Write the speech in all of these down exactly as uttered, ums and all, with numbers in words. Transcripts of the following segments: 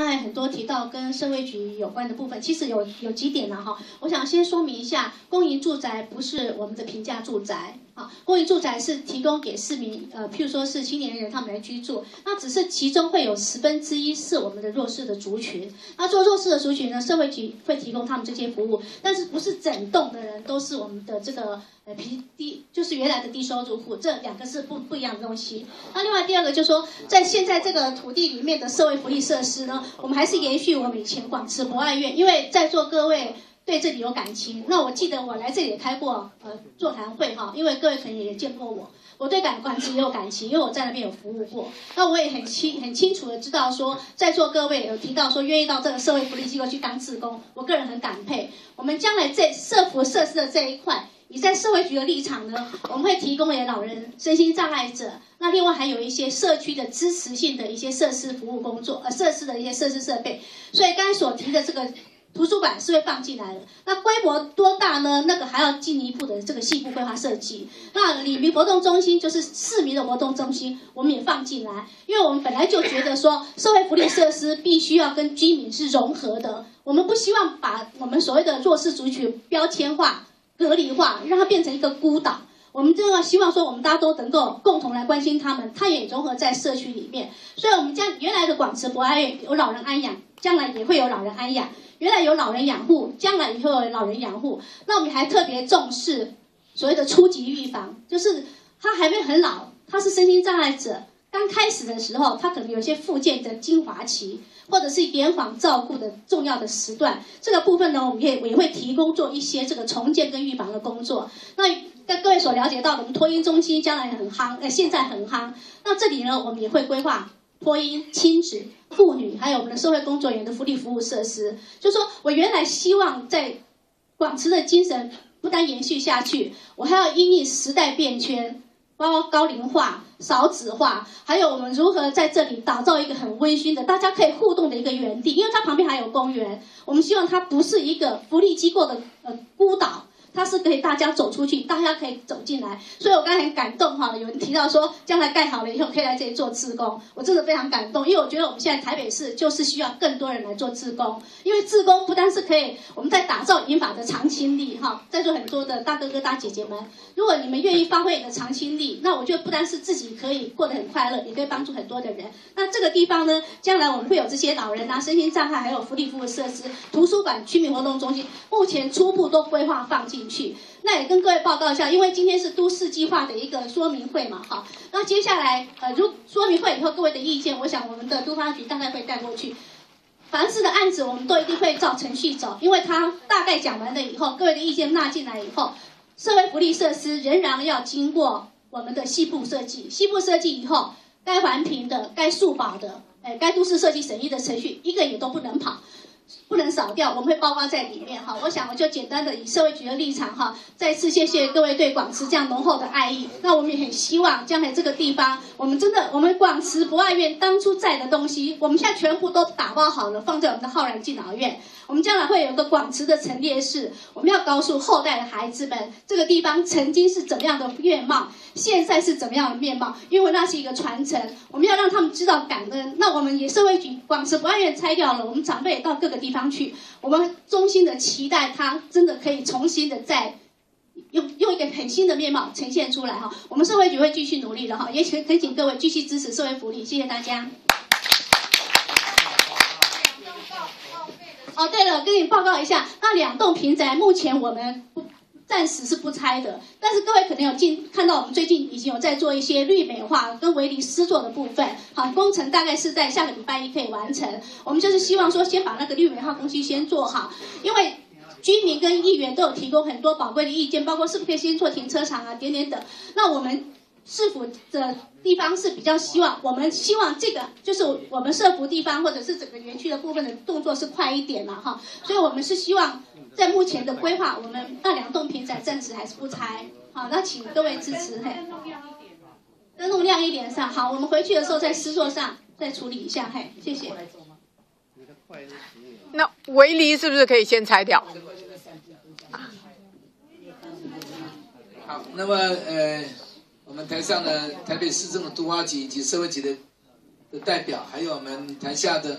才很多提到跟社会局有关的部分，其实有有几点呢哈，我想先说明一下，公营住宅不是我们的平价住宅啊，公营住宅是提供给市民，呃，譬如说是青年人他们来居住，那只是其中会有十分之一是我们的弱势的族群，那做弱势的族群呢，社会局会提供他们这些服务，但是不是整栋的人都是我们的这个呃低低，就是原来的低收入户，这两个是不不一样的东西。那另外第二个就是说，在现在这个土地里面的社会福利设施呢，我们还是延续我们以前广慈博爱院，因为在座各位对这里有感情。那我记得我来这里也开过呃座谈会哈，因为各位可能也见过我，我对感广慈也有感情，因为我在那边有服务过。那我也很清很清楚的知道说，在座各位有提到说愿意到这个社会福利机构去当志工，我个人很感佩。我们将来这社福设施的这一块，以在社会局的立场呢，我们会提供给老人、身心障碍者，那另外还有一些社区的支持性的一些设施服务工作，呃，设施的一些设施设备。所以刚才所提的这个图书馆是会放进来的。那规模多大呢？那个还要进一步的这个细部规划设计。那里民活动中心就是市民的活动中心，我们也放进来，因为我们本来就觉得说，社会福利设施必须要跟居民是融合的，我们不希望把我们所谓的弱势族群标签化、隔离化，让它变成一个孤岛。我们真的希望说，我们大家都能够共同来关心他们，它也融合在社区里面。所以，我们将原来的广慈博爱院有老人安养，将来也会有老人安养；原来有老人养护，将来也会有老人养护。那我们还特别重视所谓的初级预防，就是他还没很老，他是身心障碍者，刚开始的时候，他可能有些复健的精华期，或者是延缓照顾的重要的时段。这个部分呢，我们也也会提供做一些这个重建跟预防的工作。那跟各位所了解到的，我们托婴中心将来很夯，呃，现在很夯。那这里呢，我们也会规划托婴、亲子、妇女，还有我们的社会工作员的福利服务设施。就是说我原来希望在广慈的精神不但延续下去，我还要因应时代变迁，包括高龄化、少子化，还有我们如何在这里打造一个很温馨的、大家可以互动的一个园地，因为它旁边还有公园。我们希望它不是一个福利机构的呃孤岛。它是可以大家走出去，大家可以走进来，所以我刚才很感动哈，有人提到说将来盖好了以后可以来这里做志工，我真的非常感动，因为我觉得我们现在台北市就是需要更多人来做志工，因为志工不单是可以我们在打造银发的长青力哈，在座很多的大哥哥大姐姐们，如果你们愿意发挥你的长青力，那我觉得不单是自己可以过得很快乐，也可以帮助很多的人。那这个地方呢，将来我们会有这些老人啊、身心障碍，还有福利服务设施、图书馆、居民活动中心，目前初步都规划放进去。那也跟各位报告一下，因为今天是都市计划的一个说明会嘛，哈。那接下来呃，如说明会以后各位的意见，我想我们的都发局大概会带过去。凡是的案子，我们都一定会照程序走，因为他大概讲完了以后，各位的意见纳进来以后，社会福利设施仍然要经过我们的细部设计，细部设计以后，该环评的、该速保的、哎，该都市设计审议的程序，一个也都不能跑。不能少掉，我们会包括在里面哈。我想我就简单的以社会局的立场哈，再次谢谢各位对广慈这样浓厚的爱意。那我们也很希望将来这个地方，我们真的我们广慈博爱院当初在的东西，我们现在全部都打包好了，放在我们的浩然敬老院。我们将来会有一个广慈的陈列室，我们要告诉后代的孩子们，这个地方曾经是怎么样的面貌，现在是怎么样的面貌，因为那是一个传承，我们要让他们知道感恩。那我们也社会局广慈博爱院拆掉了，我们长辈也到各个地方去，我们衷心的期待它真的可以重新的再用用一个很新的面貌呈现出来哈。我们社会局会继续努力的哈，也请恳请各位继续支持社会福利，谢谢大家。哦，对了，跟你报告一下，那两栋平宅目前我们不暂时是不拆的，但是各位可能有进看到我们最近已经有在做一些绿美化跟围篱施作的部分，好，工程大概是在下个礼拜一可以完成。我们就是希望说先把那个绿美化东西先做好，因为居民跟议员都有提供很多宝贵的意见，包括是不是可以先做停车场啊，点点等。那我们市府的地方是比较希望，我们希望这个就是我们社福地方或者是整个园区的部分的动作是快一点嘛哈，所以我们是希望在目前的规划，我们那两栋平宅暂时还是不拆，好，那请各位支持，嘿，灯笼亮一点上，好，我们回去的时候在施作上再处理一下，嘿，谢谢。 那围篱是不是可以先拆掉？ 好，那么呃。我们台上的台北市政府都发局以及社会局的的代表，还有我们台下的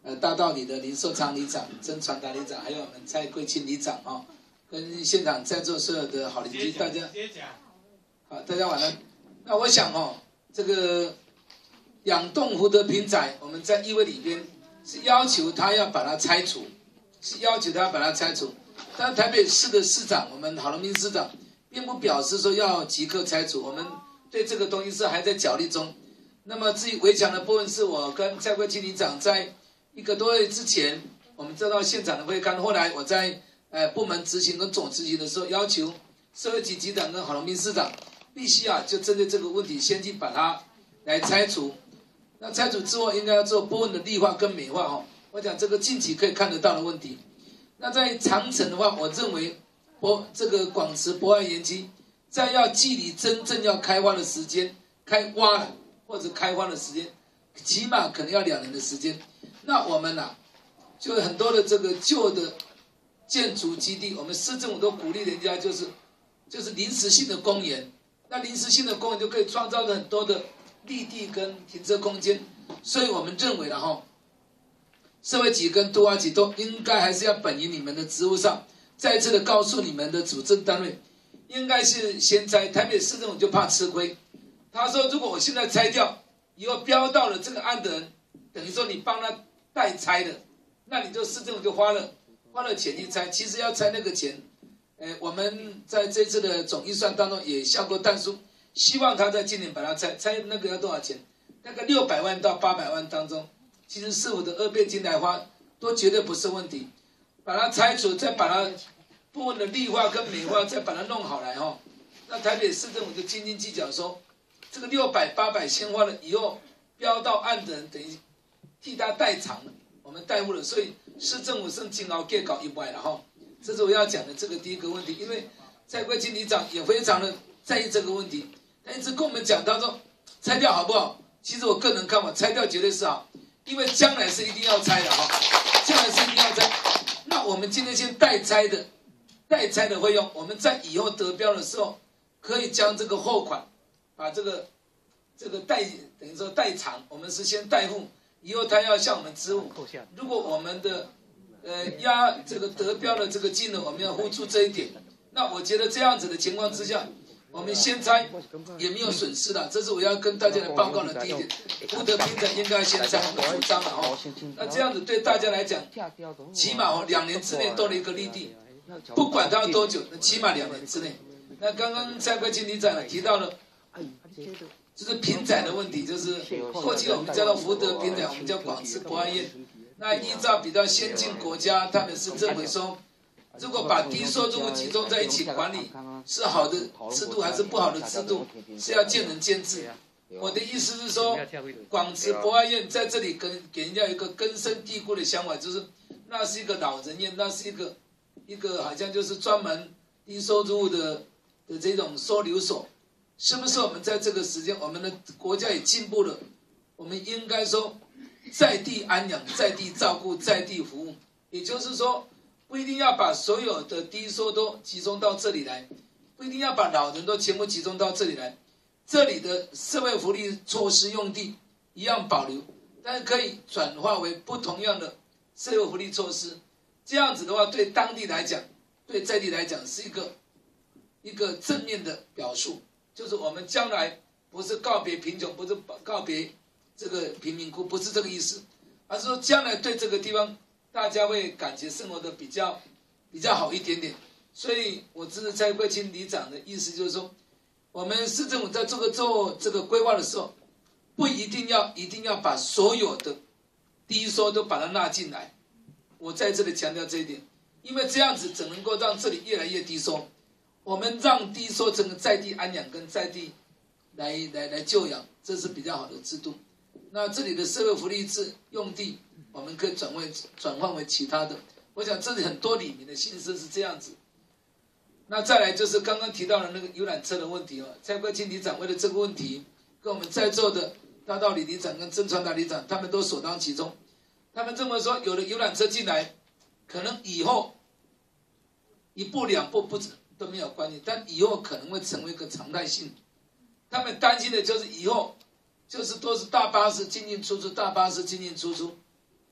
呃大道里的林寿昌里长、曾传达里长，还有我们蔡桂清里长啊，跟现场在座所有的好邻居，大家好，大家晚安。那我想哦，这个两栋福德平宅，我们在议会里边是要求他要把它拆除，是要求他要把它拆除。但台北市的市长，我们郝龙斌市长，并不表示说要即刻拆除，我们对这个东西是还在角力中。那么至于围墙的部分，是我跟蔡桂清里长在一个多月之前，我们知道现场的会看，后来我在呃部门执行跟总执行的时候，要求社会局局长跟郝龙斌市长必须啊，就针对这个问题，先去把它来拆除。那拆除之后，应该要做部分的绿化跟美化哈。我讲这个近期可以看得到的问题。那在长城的话，我认为博这个广慈博爱园区，在要距离真正要开发的时间，开挖了或者开发的时间，起码可能要两年的时间。那我们啊，就很多的这个旧的建筑基地，我们市政府都鼓励人家就是就是临时性的公园。那临时性的公园就可以创造很多的绿地跟停车空间，所以我们认为了哈，社会局跟都发局都应该还是要本于你们的职务上，再次的告诉你们的主政单位，应该是先拆。台北市政府就怕吃亏，他说如果我现在拆掉，以后标到了这个案的人，等于说你帮他代拆的，那你就市政府就花了花了钱去拆，其实要拆那个钱。呃，我们在这次的总预算当中也下过弹书，希望他在今年把它拆，拆那个要多少钱？大概六百万到八百万当中，其实市府的二倍金来花都绝对不是问题。把它拆除，再把它部分的绿化跟美化，再把它弄好来哈。那台北市政府就斤斤计较说，这个六百八百先花了以后，标到案的人等于替他代偿了，我们代付了，所以市政府剩金熬给搞一百了哈。这是我要讲的这个第一个问题，因为蔡桂清里长也非常的在意这个问题，他一直跟我们讲，他说拆掉好不好？其实我个人看法，拆掉绝对是好，因为将来是一定要拆的哈，将来是一定要拆。那我们今天先代拆的，代拆的费用，我们在以后得标的时候，可以将这个后款，把这个这个代等于说代偿，我们是先代付，以后他要向我们支付。如果我们的呃，压这个得标的这个金额，我们要付出这一点。那我觉得这样子的情况之下，我们先拆也没有损失的，这是我要跟大家来报告的第一点。福德平台应该先拆，我们主张了哦。那这样子对大家来讲，起码哦两年之内多了一个绿地，不管它要多久，起码两年之内。那刚刚蔡桂清里长提到了，就是平宅的问题，就是过去我们叫做福德平宅，我们叫广慈博爱院。那依照比较先进国家，他们是认为说，如果把低收入户集中在一起管理，是好的制度还是不好的制度，是要见仁见智。我的意思是说，广慈博爱院在这里跟给人家一个根深蒂固的想法，就是那是一个老人院，那是一个一个好像就是专门低收入户的的这种收留所，是不是？我们在这个时间，我们的国家也进步了，我们应该说。在地安养、在地照顾、在地服务，也就是说，不一定要把所有的低收都集中到这里来，不一定要把老人都全部集中到这里来。这里的社会福利措施用地一样保留，但是可以转化为不同样的社会福利措施。这样子的话，对当地来讲，对在地来讲是一个一个正面的表述，就是我们将来不是告别贫穷，不是告别。这个贫民窟不是这个意思，而是说将来对这个地方大家会感觉生活的比较比较好一点点。所以我支持蔡桂清里长的意思就是说，我们市政府在这个做这个规划的时候，不一定要一定要把所有的低收都把它纳进来。我在这里强调这一点，因为这样子只能够让这里越来越低收。我们让低收整个在地安养跟在地来来来救养，这是比较好的制度。那这里的社会福利制用地，我们可以转为转换为其他的。我想这里很多里面的心思是这样子。那再来就是刚刚提到的那个游览车的问题哦，蔡桂清里长为了这个问题，跟我们在座的大道理里长跟曾传达里长，他们都首当其冲。他们这么说，有了游览车进来，可能以后一步两步不止都没有关系，但以后可能会成为一个常态性。他们担心的就是以后。就是都是大巴士进进出出，大巴士进进出出，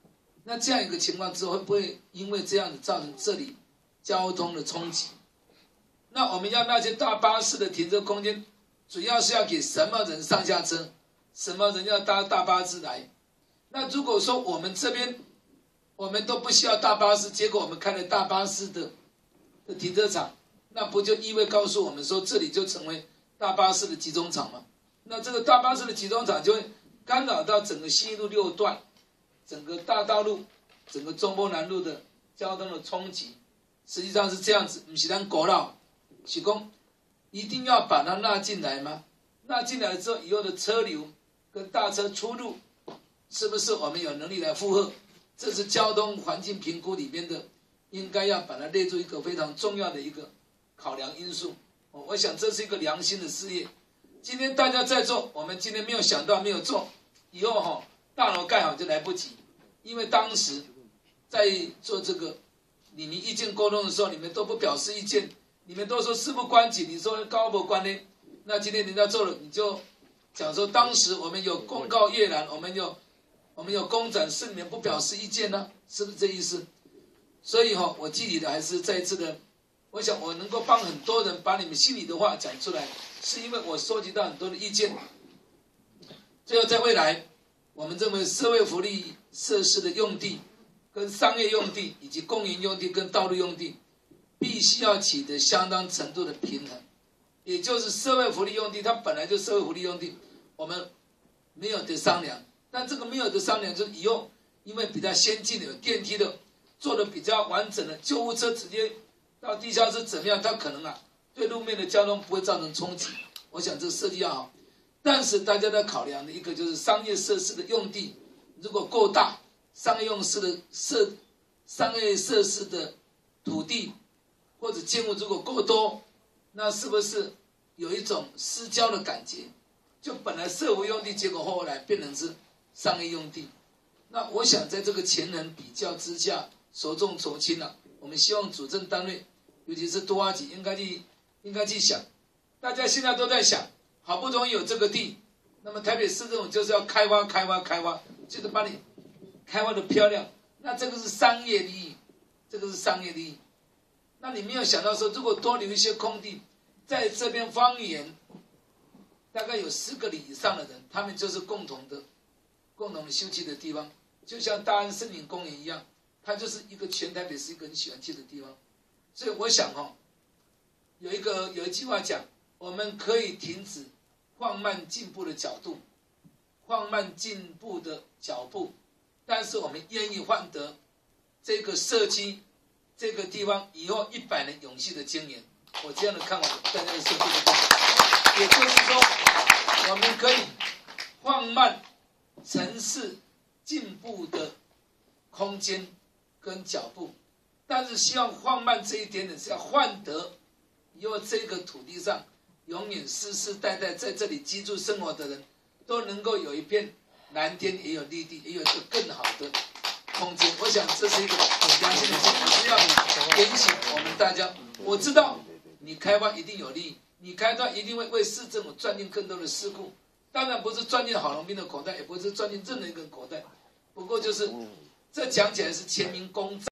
那这样一个情况之后，会不会因为这样子造成这里交通的冲击？那我们要那些大巴士的停车空间，主要是要给什么人上下车？什么人要搭大巴士来？那如果说我们这边我们都不需要大巴士，结果我们开了大巴士的的停车场，那不就意味告诉我们说这里就成为大巴士的集中场吗？那这个大巴士的集中场就会干扰到整个西一路六段、整个大道路、整个中波南路的交通的冲击。实际上是这样子，不是咱国道，是说一定要把它纳进来吗？纳进来之后，以后的车流跟大车出入，是不是我们有能力来负荷？这是交通环境评估里面的，应该要把它列入一个非常重要的一个考量因素。我想这是一个良心的事业。今天大家在做，我们今天没有想到，没有做，以后哈大楼盖好就来不及。因为当时在做这个你们意见沟通的时候，你们都不表示意见，你们都说事不关己，你说高不关呢？那今天人家做了，你就讲说当时我们有公告阅览，我们有我们有公展，是你们不表示意见呢？是不是这意思？所以哈，我具体的还是再一次的。我想我能够帮很多人把你们心里的话讲出来，是因为我收集到很多的意见。最后在未来，我们认为社会福利设施的用地、跟商业用地以及公营用地跟道路用地，必须要取得相当程度的平衡。也就是社会福利用地，它本来就社会福利用地，我们没有得商量。但这个没有得商量，就是以后因为比较先进的有电梯的，做的比较完整的救护车直接到地下室怎么样？它可能啊，对路面的交通不会造成冲击。我想这个设计要好，但是大家在考量的一个就是商业设施的用地，如果够大，商业用施的设商业设施的土地或者建物如果够多，那是不是有一种失焦的感觉？就本来社会用地，结果后来变成是商业用地。那我想在这个前人比较之下，孰重孰轻了？我们希望主政单位，尤其是都发局，应该去应该去想。大家现在都在想，好不容易有这个地，那么台北市政府就是要开发、开发、开发，就是把你开发的漂亮。那这个是商业利益，这个是商业利益。那你没有想到说，如果多留一些空地，在这边方圆大概有十个里以上的人，他们就是共同的、共同的休憩的地方，就像大安森林公园一样。它就是一个全台北是一个很喜欢去的地方，所以我想哦，有一个有一句话讲，我们可以停止放慢进步的角度，放慢进步的脚步，但是我们愿意换得这个社区这个地方以后一百年永续的经营。我这样的看法，大家的设计的看，也就是说，我们可以放慢城市进步的空间跟脚步，但是希望放慢这一点点，是要换得以后这个土地上永远世世代代在这里居住生活的人都能够有一片蓝天，也有绿地，也有一个更好的空间。我想这是一个很良心的事，我是要点醒我们大家。我知道你开发一定有利益，你开发一定会为市政府赚进更多的事故，当然不是赚进郝龙斌的口袋，也不是赚进任何一个口袋，不过就是这讲起来是全民公债。